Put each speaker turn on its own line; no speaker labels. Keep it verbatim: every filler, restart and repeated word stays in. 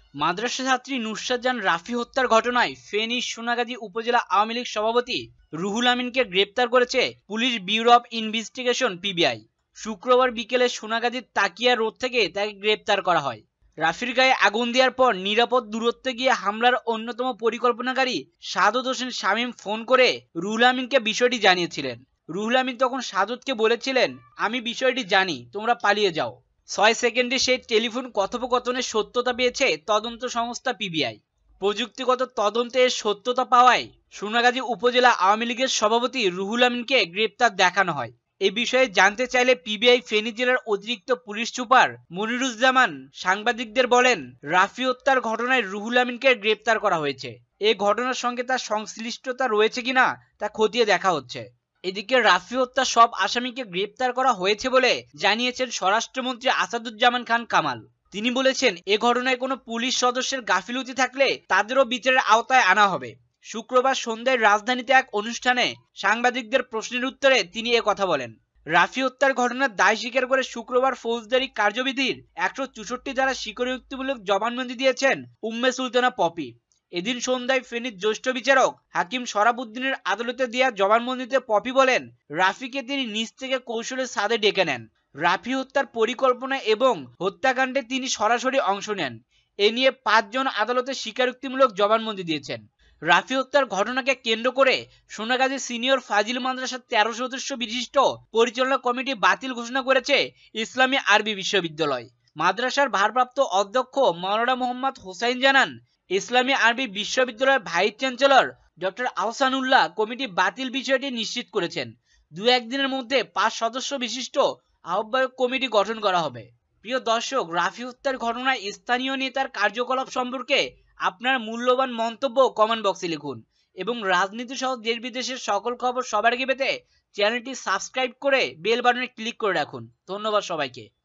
মাদ্রাসা ছাত্রী নুসরাত জাহান রাফি হত্যার ঘটনায় ফেনী সোনাগাজী উপজেলা আওয়ামী লীগ সভাপতি রুহুল আমিনকে গ্রেপ্তার করেছে police bureau of investigation PBI. শুক্রবার বিকেলে সোনাগাজীর তাকিয়া রোড থেকে তাকে গ্রেপ্তার করা হয়। রাফির গায়ে আগুন দেওয়ার পর নিরাপদ দূরত্বে গিয়ে হামলার অন্যতম পরিকল্পনাকারী সাদত হোসেন শামীম ফোন করে রুহুল আমিনকে বিষয়টি জানিয়েছিলেন। রুহুল আমিন তখন সাদতকে বলেছিলেন, আমি বিষয়টি জানি, তোমরা পালিয়ে যাও। ছয় সেকেন্ডে সেই টেলিফোন কথোপকথনের সত্যতা পেয়েছে তদন্ত সংস্থা পিবিআই। প্রযুক্তিগত তদন্তে এর সত্যতা পাওয়ায় সোনাগাজী উপজেলা আওয়ামী লীগের সভাপতি রুহুল আমিনকে গ্রেপ্তার দেখানো হয়। এ বিষয়ে জানতে চাইলে পিবিআই ফেনী জেলার অতিরিক্ত পুলিশ সুপার মনিরুজ্জামান সাংবাদিকদের বলেন, রাফি হত্যার ঘটনায় রুহুল আমিনকে গ্রেপ্তার করা হয়েছে। এ ঘটনার সঙ্গে তার সংশ্লিষ্টতা রয়েছে কিনা তা খতিয়ে দেখা হচ্ছে। এদিকে রাফি হত্যার সব আসামিকে গ্রেপ্তার করা হয়েছে বলে জানিয়েছেন স্বরাষ্ট্রমন্ত্রী আসাদুজ্জামান খান কামাল। তিনি বলেছেন, এ ঘটনায় কোনো পুলিশ সদস্যের গাফিলতি থাকলে তাদেরও বিচারের আওতায় আনা হবে। শুক্রবার সন্ধ্যায় রাজধানীতে এক অনুষ্ঠানে সাংবাদিকদের প্রশ্নের উত্তরে তিনি এ কথা বলেন। রাফি হত্যার ঘটনার দায় স্বীকার করে শুক্রবার ফৌজদারি কার্যবিধির একশো চৌষট্টি ধারা স্বীকারোক্তিমূলক জবানবন্দি দিয়েছেন উম্মে সুলতানা পপি। এদিন সন্ধ্যায় ফেনীর জ্যেষ্ঠ বিচারক হাকিম শরাফুদ্দিনের আদালতে দেওয়া জবানবন্দিতে পপি বলেন, রাফিকে তিনি নিজ থেকে কৌশলে ছাদে ডেকে নেন। রাফি হত্যার পরিকল্পনা এবং হত্যাকাণ্ডে তিনি সরাসরি অংশ নেন। এ নিয়ে পাঁচজন আদালতে স্বীকারোক্তিমূলক জবানবন্দি দিয়েছেন। রাফি হত্যার ঘটনাকে কেন্দ্র করে সোনাগাজী সিনিয়র ফাজিল মাদ্রাসার তেরো সদস্য বিশিষ্ট পরিচালনা কমিটি বাতিল ঘোষণা করেছে ইসলামী আরবি বিশ্ববিদ্যালয়। মাদ্রাসার ভারপ্রাপ্ত অধ্যক্ষ মাওলানা মোহাম্মদ হোসাইন জানান, ইসলামী আরবি বিশ্ববিদ্যালয়ের ভাইস চ্যান্সেলর ডক্টর আহসানুল্লাহ কমিটি বাতিল বিষয়টি নিশ্চিত করেছেন। দু একদিনের মধ্যে পাঁচ সদস্য বিশিষ্ট আহ্বায়ক কমিটি গঠন করা হবে। প্রিয় দর্শক, রাফি হত্যার ঘটনায় স্থানীয় নেতার কার্যকলাপ সম্পর্কে আপনার মূল্যবান মন্তব্য কমেন্ট বক্সে লিখুন এবং রাজনীতি সহ দেশ বিদেশের সকল খবর সবার আগে পেতে চ্যানেলটি সাবস্ক্রাইব করে বেল বাটনে ক্লিক করে রাখুন। ধন্যবাদ সবাইকে।